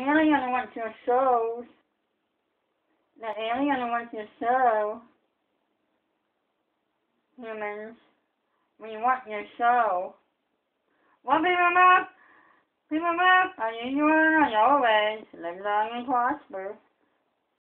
alien wants your soul. The alien wants your soul. Humans, we want your soul. Well, people, are you doing always live long and prosper?